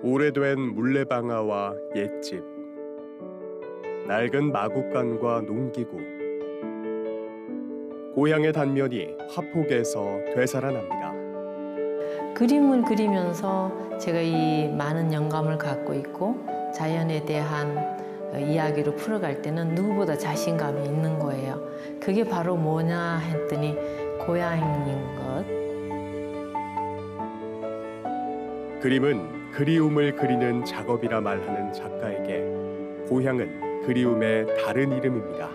오래된 물레방아와 옛집, 낡은 마구간과 농기구, 고향의 단면이 화폭에서 되살아납니다. 그림을 그리면서 제가 이 많은 영감을 갖고 있고 자연에 대한 이야기로 풀어갈 때는 누구보다 자신감이 있는 거예요. 그게 바로 뭐냐 했더니 고향인 것. 그림은 그리움을 그리는 작업이라 말하는 작가에게 고향은 그리움의 다른 이름입니다.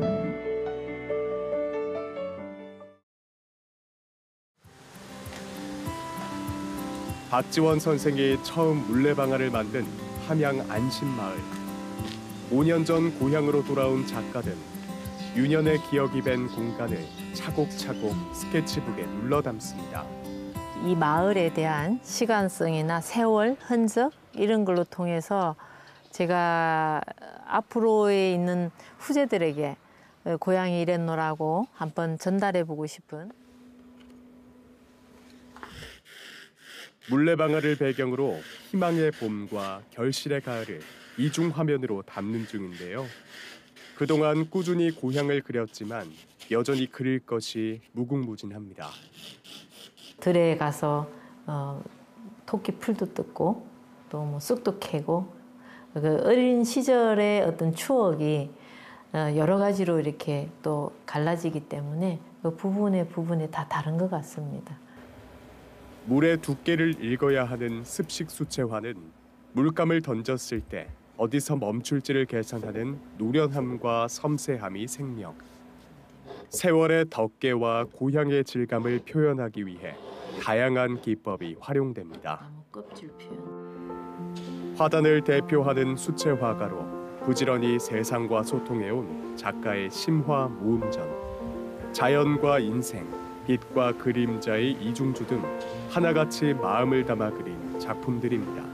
박지원 선생이 처음 물레방아를 만든 함양 안심마을. 5년 전 고향으로 돌아온 작가는 유년의 기억이 밴 공간을 차곡차곡 스케치북에 눌러 담습니다. 이 마을에 대한 시간성이나 세월, 흔적 이런 걸로 통해서 제가 앞으로에 있는 후세들에게 고향이 이랬노라고 한번 전달해보고 싶은. 물레방아를 배경으로 희망의 봄과 결실의 가을을 이중 화면으로 담는 중인데요. 그동안 꾸준히 고향을 그렸지만 여전히 그릴 것이 무궁무진합니다. 들에 가서 토끼 풀도 뜯고 또 뭐 쑥도 캐고 그 어린 시절의 어떤 추억이 여러 가지로 이렇게 또 갈라지기 때문에 그 부분에 다 다른 것 같습니다. 물의 두께를 읽어야 하는 습식 수채화는 물감을 던졌을 때 어디서 멈출지를 계산하는 노련함과 섬세함이 생명. 세월의 덮개와 고향의 질감을 표현하기 위해 다양한 기법이 활용됩니다. 나무 껍질 표현. 화단을 대표하는 수채화가로 부지런히 세상과 소통해온 작가의 심화 모음전. 자연과 인생, 빛과 그림자의 이중주 등 하나같이 마음을 담아 그린 작품들입니다.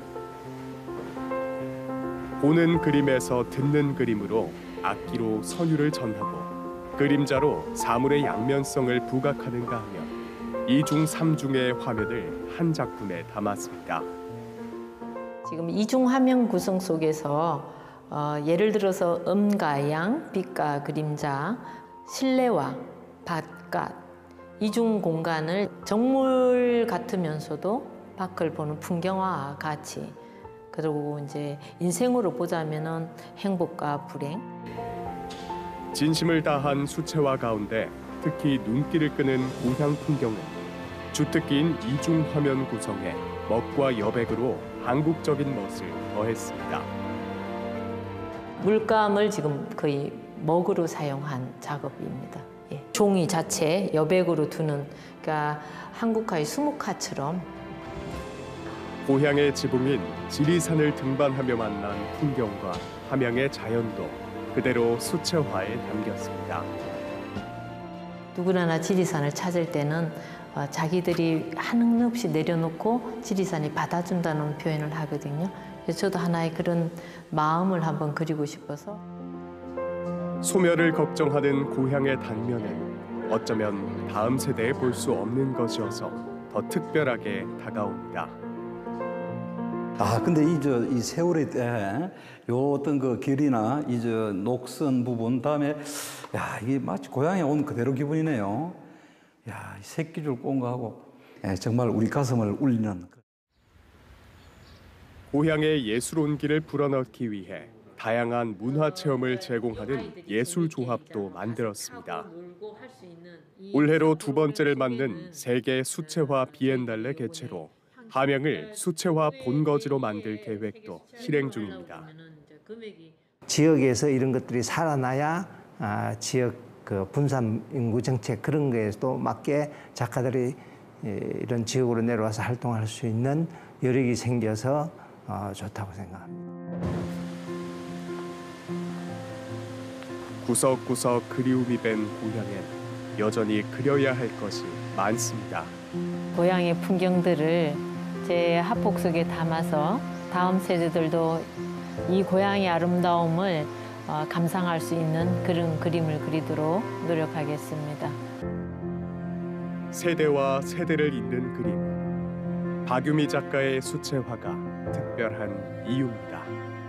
보는 그림에서 듣는 그림으로 악기로 선율을 전하고 그림자로 사물의 양면성을 부각하는가 하면 이중 삼중의 화면을 한 작품에 담았습니다. 지금 이중 화면 구성 속에서 예를 들어서 음과 양, 빛과 그림자, 실내와 바깥 이중 공간을 정물 같으면서도 밖을 보는 풍경화와 같이, 그리고 이제 인생으로 보자면은 행복과 불행. 진심을 다한 수채화 가운데 특히 눈길을 끄는 고향 풍경은 주특기인 이중 화면 구성에 먹과 여백으로 한국적인 멋을 더했습니다. 물감을 지금 거의 먹으로 사용한 작업입니다. 예. 종이 자체 여백으로 두는, 그러니까 한국화의 수묵화처럼. 고향의 지붕인 지리산을 등반하며 만난 풍경과 함양의 자연도 그대로 수채화에 담겼습니다. 누구나 지리산을 찾을 때는 자기들이 한없이 내려놓고 지리산이 받아준다는 표현을 하거든요. 그래서 저도 하나의 그런 마음을 한번 그리고 싶어서. 소멸을 걱정하는 고향의 단면은 어쩌면 다음 세대에 볼 수 없는 것이어서 더 특별하게 다가옵니다. 근데 이 세월의 때 요 어떤 그 결이나 녹슨 부분 다음에 이게 마치 고향에 온 그대로 기분이네요. 이 새끼줄 꼰 거 하고 정말 우리 가슴을 울리는. 고향의 예술 온기를 불어넣기 위해 다양한 문화 체험을 제공하는 예술 조합도 만들었습니다. 올해로 두 번째를 맞는 세계 수채화 비엔날레 개최로 함양을 수채화 본거지로 만들 계획도 실행 중입니다. 지역에서 이런 것들이 살아나야 지역 그 분산 인구 정책 그런 거에도 맞게 작가들이 이런 지역으로 내려와서 활동할 수 있는 여력이 생겨서 좋다고 생각합니다. 구석구석 그리움이 밴 고향엔 여전히 그려야 할 것이 많습니다. 고향의 풍경들을 제 화폭 속에 담아서 다음 세대들도 이 고향의 아름다움을 감상할 수 있는 그런 그림을 그리도록 노력하겠습니다. 세대와 세대를 잇는 그림. 박유미 작가의 수채화가 특별한 이유입니다.